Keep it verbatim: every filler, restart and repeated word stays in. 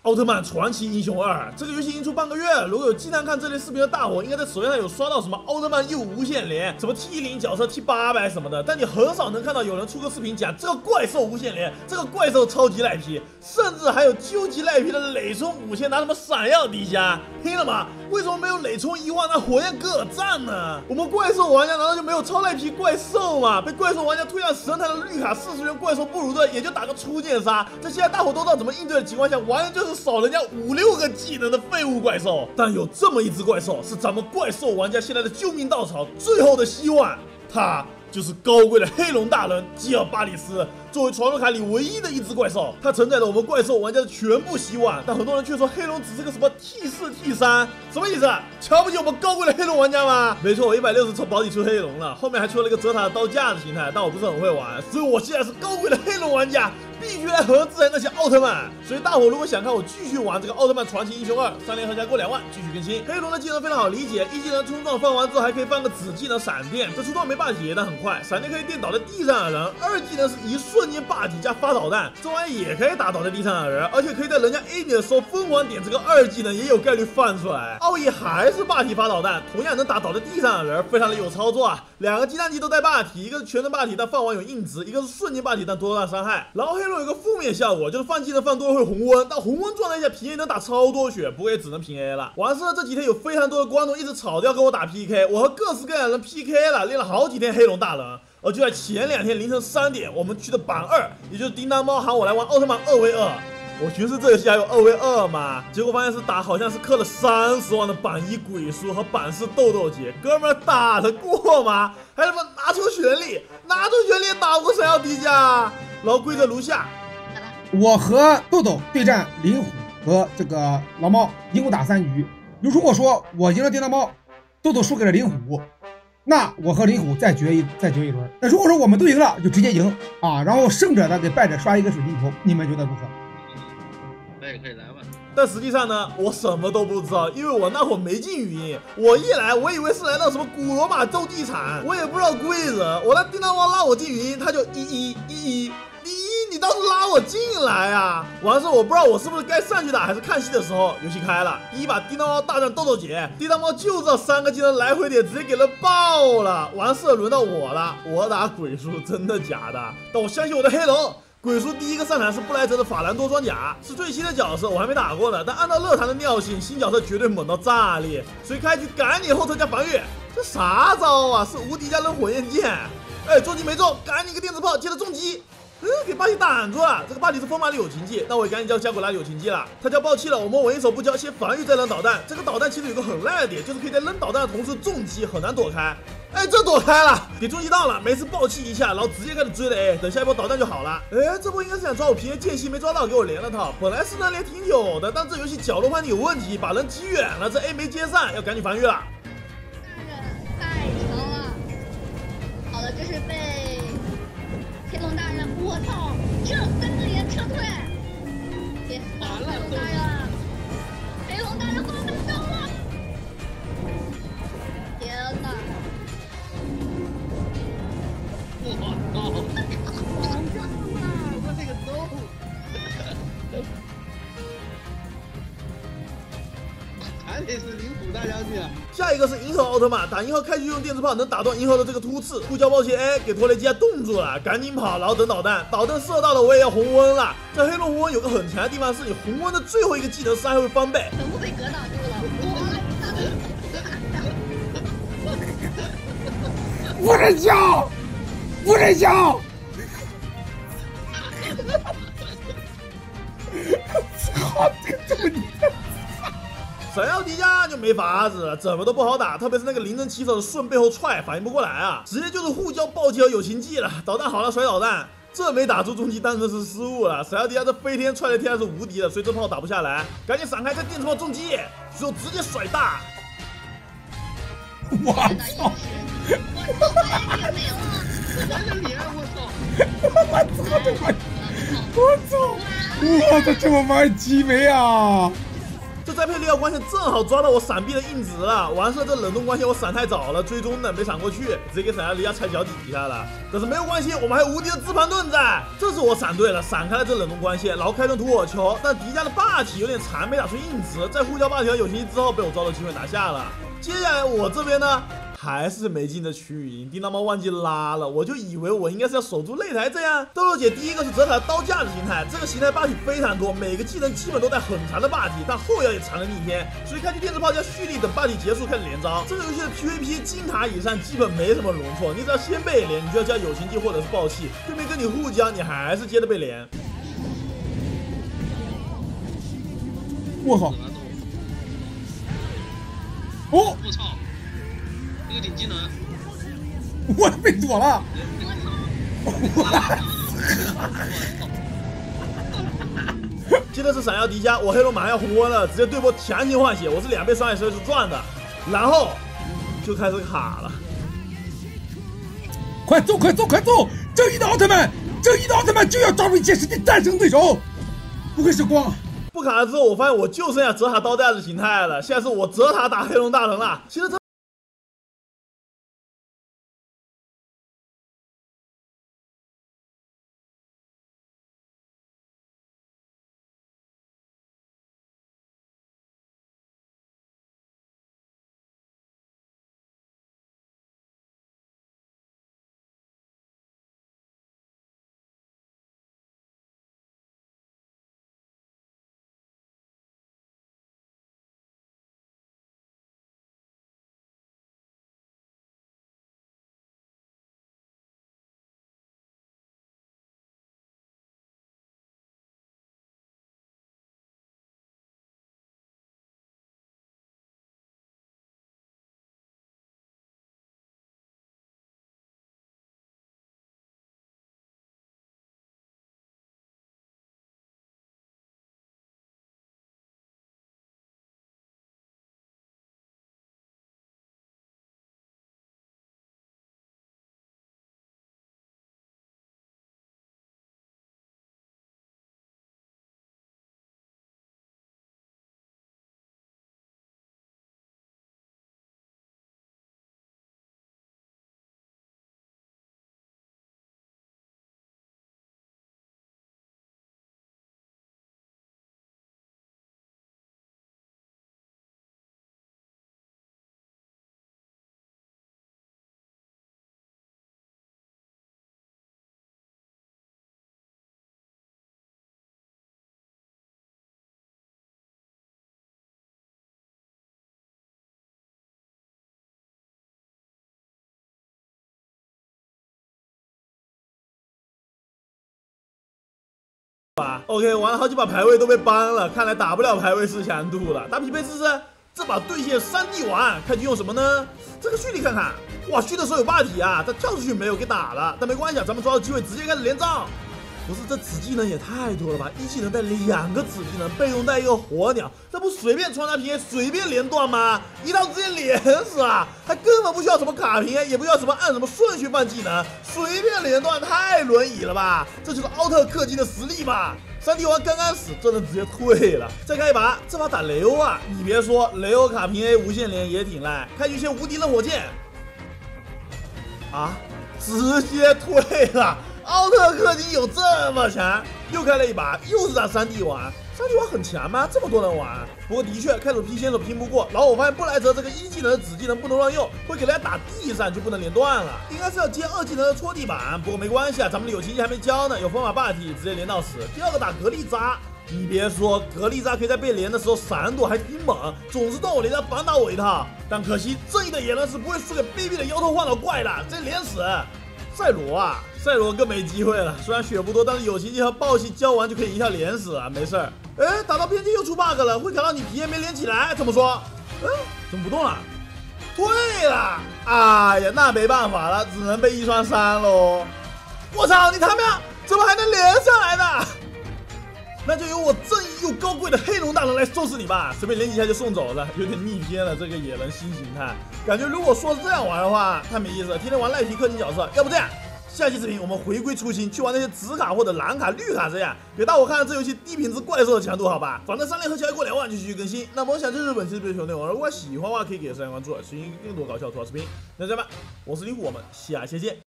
奥特曼传奇英雄二这个游戏已经出半个月，如果有经常看这类视频的大伙，应该在首页上有刷到什么奥特曼又无限连，什么 T 零 角色 T 八百什么的，但你很少能看到有人出个视频讲这个怪兽无限连，这个怪兽超级赖皮，甚至还有究极赖皮的磊冲五千拿什么闪耀迪迦，听了吗？为什么没有磊冲一万拿火焰戈尔赞呢？我们怪兽玩家难道就没有超赖皮怪兽吗？被怪兽玩家推上神坛的绿卡四十元怪兽布鲁顿也就打个初见杀，在现在大伙都知道怎么应对的情况下，完全就是少人家五六个技能的废物怪兽。但有这么一只怪兽是咱们怪兽玩家现在的救命稻草，最后的希望，它就是高贵的黑龙大人基尔巴里斯。作为传说卡里唯一的一只怪兽，它承载了我们怪兽玩家的全部希望。但很多人却说黑龙只是个什么 T 四 T 三，什么意思？瞧不起我们高贵的黑龙玩家吗？没错，我一百六十抽保底出黑龙了，后面还出了一个泽塔的刀架的形态，但我不是很会玩，所以我现在是高贵的黑龙玩家，必须来合制那些奥特曼。所以大伙如果想看我继续玩这个奥特曼传奇英雄二，三连合家过两万，继续更新。黑龙的技能非常好理解，一技能冲撞放完之后还可以放个子技能闪电，这出装没霸体但很快，闪电可以电倒在地上的人。二技能是一瞬间霸体加发导弹，这玩意也可以打倒在地上的人，而且可以在人家 A 点的时候疯狂点这个二技能，也有概率放出来。奥义还是霸体发导弹，同样能打倒在地上的人，非常的有操作啊。两个鸡蛋技都带霸体，一个是全身霸体但放完有硬直，一个是瞬间霸体但多大伤害。然后黑龙有个负面效果，就是放技能放多了会红温，但红温状态下平 A 能打超多血，不过也只能平 A 了。完事了，这几天有非常多的观众一直吵着要跟我打 P K， 我和各式各样的人 P K 了，练了好几天黑龙大人。而就在前两天凌晨三点，我们去的榜二，也就是叮当猫喊我来玩奥特曼二 v 二。我寻思这游戏还有二 v 二吗？结果发现是打好像是氪了三十万的榜一鬼叔和榜四豆豆姐，哥们儿打得过吗？还他妈拿出全力，拿出全力打过闪耀迪迦。然后规则如下： 我和豆豆对战灵虎和这个老猫，一共打三局。如果说我赢了叮当猫，豆豆输给了灵虎，那我和灵虎再决一再决一轮。那如果说我们都赢了，就直接赢啊！然后胜者呢给败者刷一个水晶球，你们觉得如何？ 可以可以来吧。 但实际上呢，我什么都不知道，因为我那会儿没进语音。我一来，我以为是来到什么古罗马斗地场，我也不知道规则。我让叮当猫拉我进语音，他就一一一一。第一，你倒是拉我进来啊！完事，我不知道我是不是该上去打还是看戏的时候，游戏开了，第一把叮当猫大战豆豆姐，叮当猫就知道三个技能来回点，直接给人爆了。完事轮到我了，我打鬼叔，真的假的？但我相信我的黑龙。鬼叔第一个上场是布莱泽的法兰多装甲，是最新的角色，我还没打过呢。但按照乐坛的尿性，新角色绝对猛到炸裂，所以开局赶紧后撤加防御。这啥招啊？是无敌加扔火焰剑。哎，重击没中，赶紧一个电子炮接着重击。嗯，给霸体挡住了。这个霸体是风马的友情技，那我也赶紧叫加古拉友情技了。他叫爆气了，我们稳一手不交，先防御再扔导弹。这个导弹其实有个很烂的点，就是可以在扔导弹的同时重击，很难躲开。哎，这躲开了，给重击到了，没事爆气一下，然后直接开始追了 A， 等下一波导弹就好了。哎，这波应该是想抓我平 A 间隙没抓到，给我连了套。本来是能连挺久的，但这游戏角落判定有问题，把人击远了，这 A 没接上，要赶紧防御了。 太强了！好了，这是被天龙大人，我操，这三个连撤退！别死了，黑龙大人！黑龙大人后面救我！天哪！ 我操！我这个走！还得是灵虎大将军啊！ 下一个是银河奥特曼，打银河开局用电磁炮能打断银河的这个突刺，呼叫暴气 A 给托雷基亚冻住了，赶紧跑，然后等导弹，导弹射到了我也要红温了。这黑龙红温有个很强的地方，是你红温的最后一个技能伤害会翻倍， 全部被格挡住了。 不准笑，不准笑！操，这个这么你！ 闪耀迪迦就没法子了，怎么都不好打，特别是那个灵真骑手的顺背后踹，反应不过来啊，直接就是互交暴击和友情技了。导弹好了甩导弹，这没打出重击单纯是失误了。闪耀迪迦这飞天踹的天还是无敌的，所以这炮打不下来，赶紧闪开，再电磁炮重击，最后直接甩大。 我操！我操这玩意！我操！我操，这么玩鸡没啊！ 这再配利奥光线正好抓到我闪避的硬直了。完事这冷冻光线我闪太早了，追踪呢没闪过去，直接给闪亚利亚踩脚底下了。但是没有关系，我们还有无敌的自盘盾在。这次我闪对了，闪开了这冷冻光线，然后开顿吐火球，但敌家的霸体有点残，没打出硬直，在呼叫霸体和有心之后被我抓到机会拿下了。接下来我这边呢？ 还是没进的区域营，叮当猫忘记拉了，我就以为我应该是要守住擂台这样。豆豆姐第一个是泽塔刀架的形态，这个形态霸体非常多，每个技能基本都带很长的霸体，但后摇也藏了逆天，所以开局电磁炮加蓄力，等霸体结束开始连招。这个游戏的 P V P 金塔以上基本没什么容错，你只要先被连，你就要加友情技或者是爆气，对面跟你互交，你还是接着被连。 我操！哦！ 我操！ 这个顶技能， 我被躲了！ 接着是闪耀迪迦，我黑龙马上要红温了，直接对波强行换血，我是两倍伤害所以是赚的，然后就开始卡了。 快走，快走，快走！正义的奥特曼，正义的奥特曼就要抓住一切时机战胜对手，不愧是光。 不卡了之后，我发现我就剩下泽塔刀架的形态了，现在是我泽塔打黑龙大人了。其实这。 OK， 玩了好几把排位都被ban了，看来打不了排位四强度了。打匹配试试，这把对线三 D 丸，开局用什么呢？这个蓄力看看，哇，蓄的时候有霸体啊，他跳出去没有给打了，但没关系啊，咱们抓到机会直接开始连招。不是这子技能也太多了吧？一技能带两个子技能，被动带一个火鸟，这不随便穿插平 A 随便连段吗？一刀直接连死啊！还根本不需要什么卡平 A， 也不需要什么按什么顺序放技能，随便连段太轮椅了吧？这就是奥特氪金的实力吧？三 D 王刚刚死，真的直接退了。再开一把，这把打雷欧啊！你别说，雷欧卡平 A 无限连也挺烂。开局先无敌扔火箭，啊，直接退了。 奥特氪金有这么强？又开了一把，又是打三 D 玩。三 D 玩很强吗？这么多人玩？不过的确，开手拼先手拼不过。然后我发现布莱泽这个一技能的子技能不能乱用，会给大家打地上就不能连段了。应该是要接二技能的戳地板，不过没关系啊，咱们的友情技还没交呢，有风马霸体直接连到死。第二个打格力扎。 你别说，格力扎可以在被连的时候闪躲还挺猛，总是动我连他反打我一套。但可惜正义的野人是不会输给卑鄙的摇头晃脑怪的，这连死。赛罗啊，赛罗更没机会了。虽然血不多，但是友情技和暴气交完就可以一下连死啊，没事儿。哎，打到边界又出 bug 了，会卡到你皮也没连起来，怎么说？嗯，怎么不动了？退了。哎呀，那没办法了，只能被一双三喽。我操，你他妈怎么还能连上来呢？ 那就由我正义又高贵的黑龙大人来收拾你吧，随便连几下就送走了，有点逆天了。这个野人新形态，感觉如果说是这样玩的话，太没意思了。天天玩赖皮氪金角色，要不这样， 下期视频我们回归初心，去玩那些紫卡或者蓝卡、绿卡这样，给大伙看看这游戏低品质怪兽的强度，好吧？反正三连合起来过两万就继续更新。那么想支持本期的本内容，如果喜欢的话，可以给三连关注，收听更多搞笑吐槽视频。那这样吧，我是林虎，我们下期见。